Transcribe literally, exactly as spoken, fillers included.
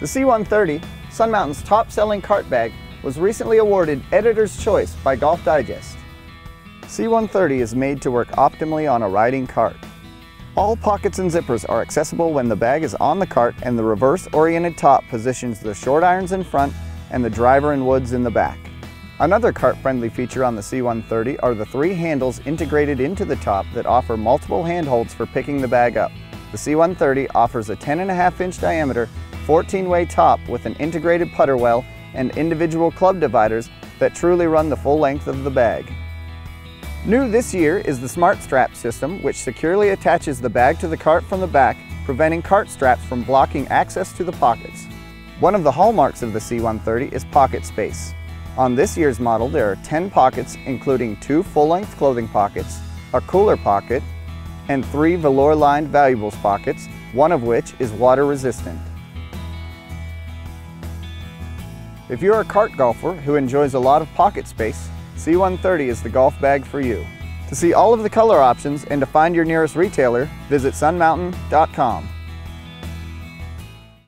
The C one thirty, Sun Mountain's top-selling cart bag, was recently awarded Editor's Choice by Golf Digest. C one thirty is made to work optimally on a riding cart. All pockets and zippers are accessible when the bag is on the cart, and the reverse-oriented top positions the short irons in front and the driver and woods in the back. Another cart-friendly feature on the C one thirty are the three handles integrated into the top that offer multiple handholds for picking the bag up. The C one thirty offers a ten and a half inch diameter, fourteen way top with an integrated putter well and individual club dividers that truly run the full length of the bag. New this year is the Smart Strap system, which securely attaches the bag to the cart from the back, preventing cart straps from blocking access to the pockets. One of the hallmarks of the C one thirty is pocket space. On this year's model, there are ten pockets, including two full-length clothing pockets, a cooler pocket, and three velour-lined valuables pockets, one of which is water-resistant. If you're a cart golfer who enjoys a lot of pocket space, C one thirty is the golf bag for you. To see all of the color options and to find your nearest retailer, visit sun mountain dot com.